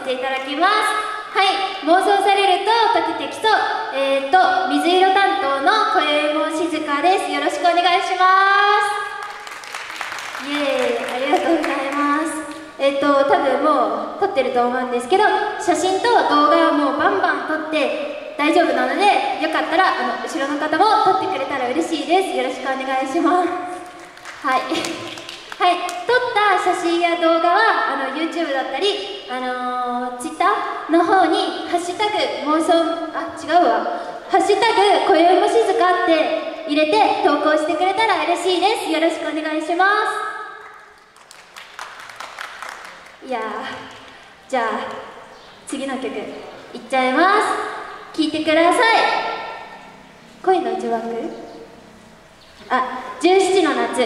せていただきます。はい、妄想されると解けてきそう。水色担当の今宵も静かです。よろしくお願いします。イエーイ、ありがとうございます。多分もう撮ってると思うんですけど、写真と動画はもうバンバン撮って大丈夫なので、よかったら後ろの方も撮ってくれたら嬉しいです。よろしくお願いします。はいはい、撮った写真や動画はYouTube だったり、Twitter の方にハッシュタグ妄想、違うわ、ハッシュタグ今宵も静かって入れて投稿してくれたら嬉しいです。よろしくお願いします。いやー、じゃあ次の曲いっちゃいます。聴いてください。恋の呪縛、17の夏。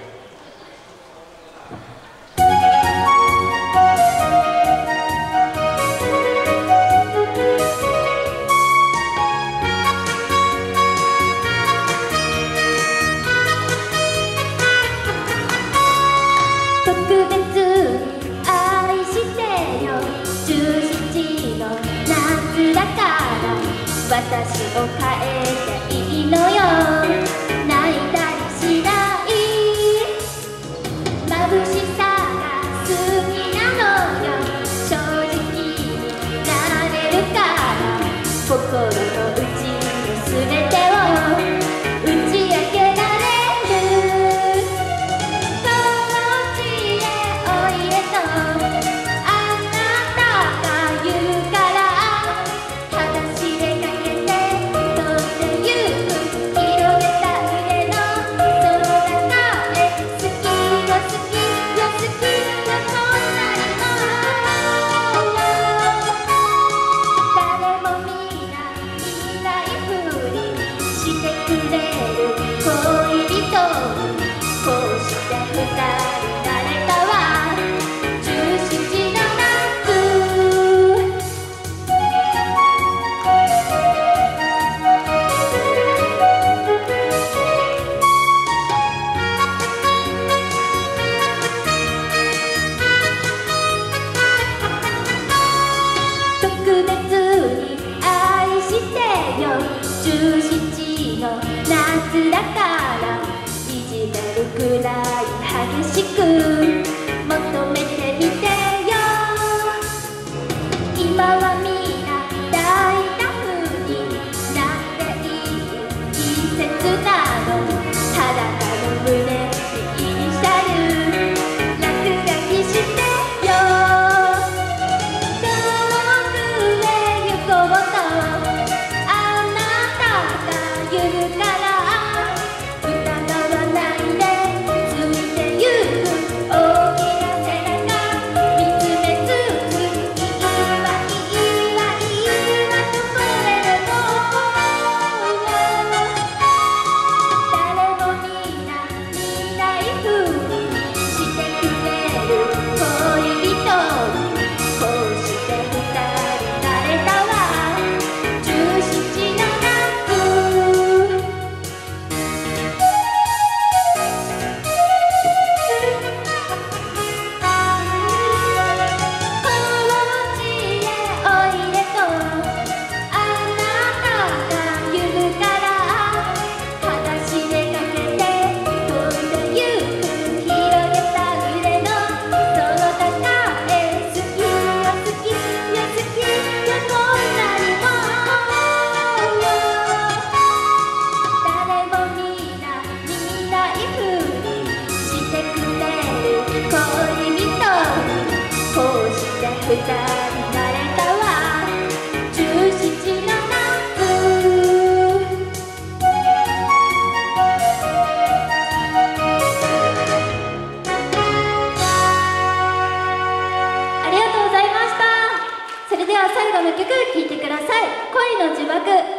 特別に愛してよ、17の夏だから私を変えていいのよ。泣いたりしない眩しさが好きなのよ。正直になれるから心の内の全てを打ち明けられる。だからいじめるくらい激しく求めてみてよ。今はみんな大胆になっている季節なの。裸の胸にイニシャル落書きしてよ。遠くへ行こうとあなたが言うから最後の曲聴いてください。恋の呪縛。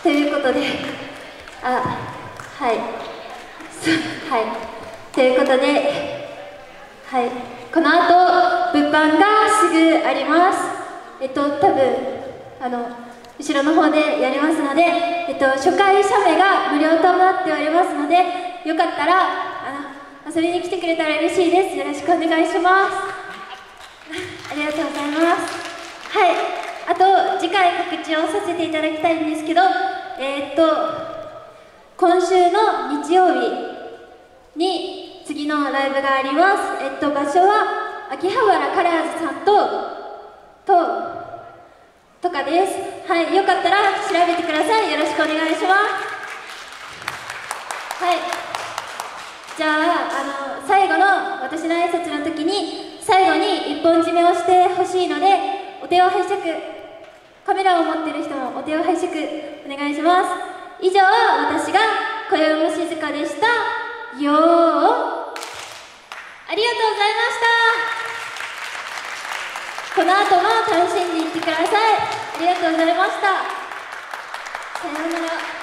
ということで、はい、ということで、この後物販がすぐあります。多分後ろの方でやりますので、初回写メが無料となっておりますので、よかったら遊びに来てくれたら嬉しいです。よろしくお願いします。ありがとうございます。あと次回告知をさせていただきたいんですけど、今週の日曜日に次のライブがあります。場所は秋葉原カラーズさんとかです。よかったら調べてください。よろしくお願いします。じゃあ、最後の私の挨拶の時に最後に一本締めをしてほしいので、お手を拝借、カメラを持ってる人もお手を拝借お願いします。以上、私が今宵も静かでした。ありがとうございました。この後も楽しんでいってください。ありがとうございました。さようなら。